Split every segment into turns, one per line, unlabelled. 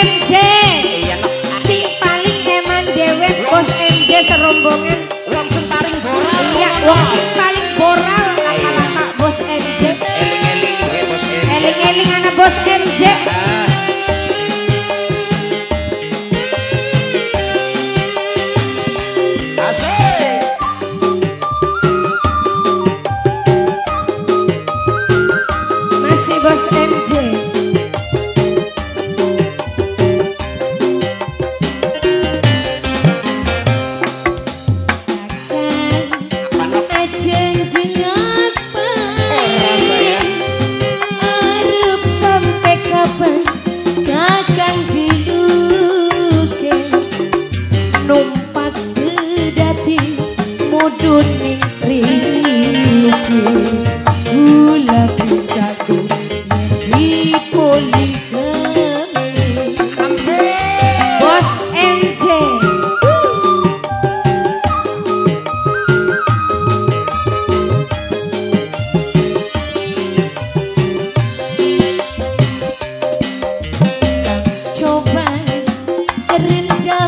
MJ.
Iya no.
Sing paling eman dewek bos MJ serombongan.
Wong sing paling boral.
Iya, wong sing paling boral laka-laka bos MJ.
Eling-eling we bos MJ.
Eling-eling anak bos MJ.
Asik.
Masih bos MJ. Duning risi gula pisatu di poligami bos MJ. Coba rendah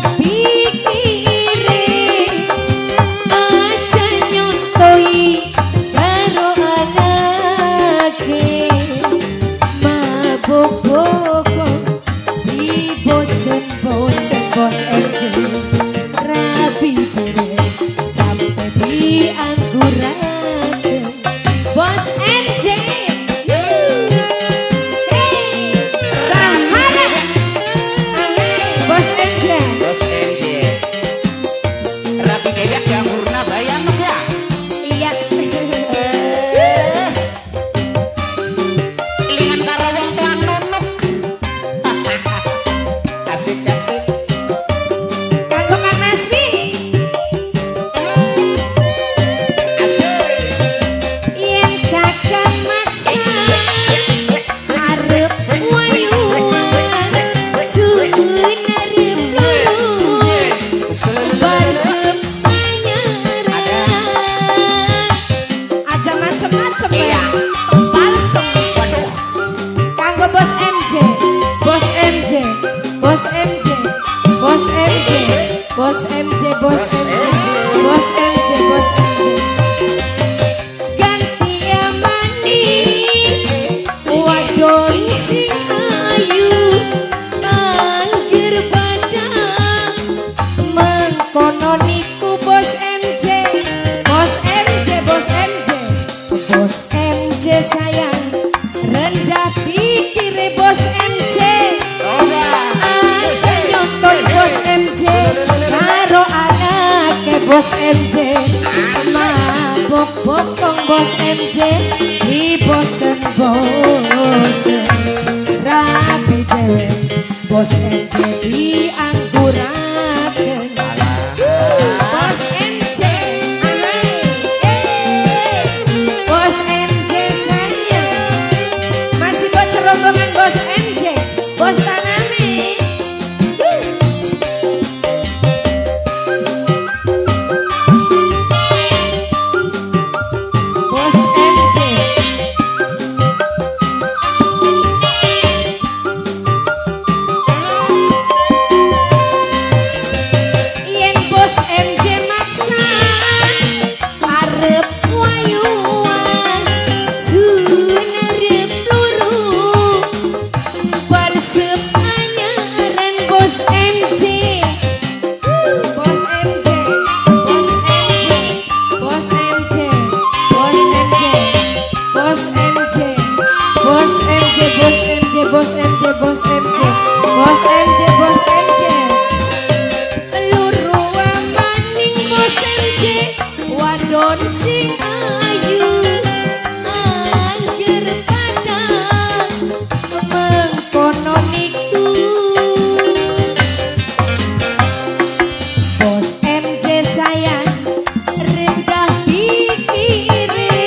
ganti amani wadon sing ayu panggir pada mengkono niku bos MJ. Bos MJ, bos MJ, bos MJ sayang rendah pikir bos MJ. Aja nyontoy bos MJ karo anake bos MJ. Mabok bokong bos MJ di bosen-bosen rapi dewe bos MJ diangguraken. Bos MJ bos MJ sayang masih buat serombongan bos MJ bos Tanami. Bos MJ yen bos MJ maksa arep wayuan sunarep luru balsep anyaran bos MJ. Bos MJ, bos MJ, bos MJ, bos MJ, bos MJ, bos MJ, bos MJ, bos MJ, bos MJ, bos MJ, bos MJ. Luru amaning bos MJ wadon sing ayu anggir pada mengkono niku. Bos MJ sayang rendah pikire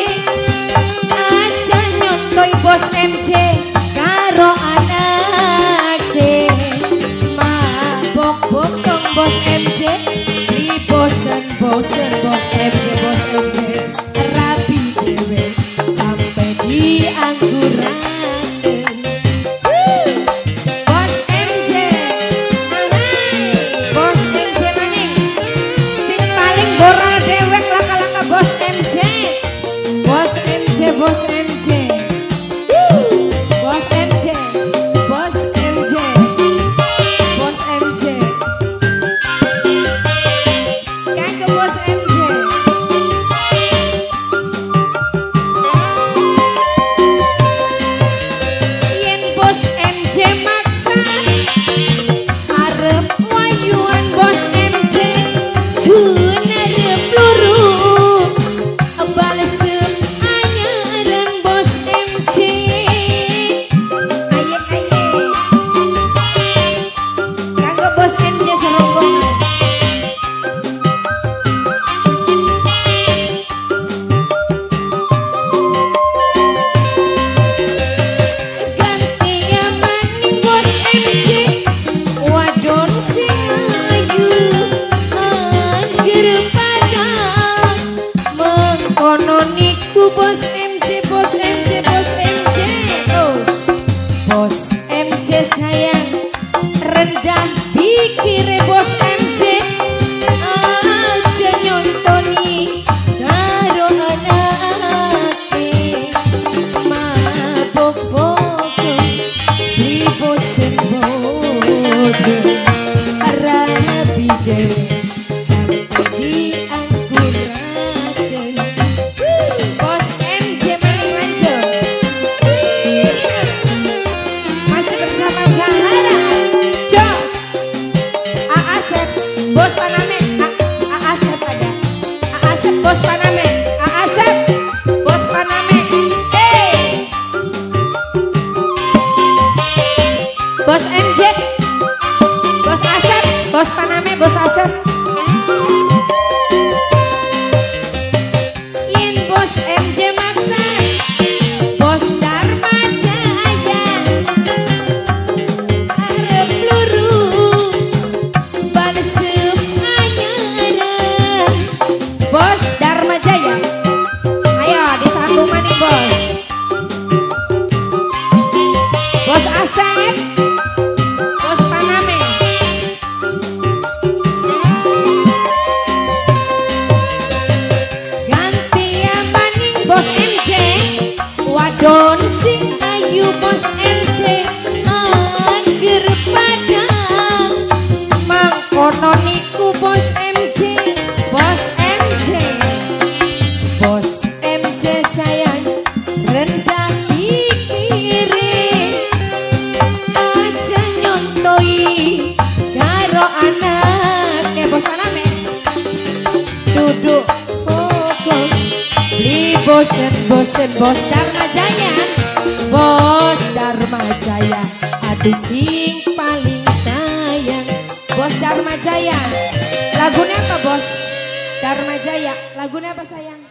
aja nyontoy bos MJ karo anake. Mabok bokong bos MJ di bosen-bosen bos MJ, bos MJ rapi dewe sampai diangguraken. Bos MJ wadon sing ayu bos MC angger padang mangkono niku bos MC bos MC bos MC sayang rendah pikirin aja nyontoi karo anak bos anane duduk pokok beli bosen bos Dharma Jaya bos Dharma Jaya aduh sing paling sayang bos Dharma Jaya lagunya apa bos Dharma Jaya lagunya apa sayang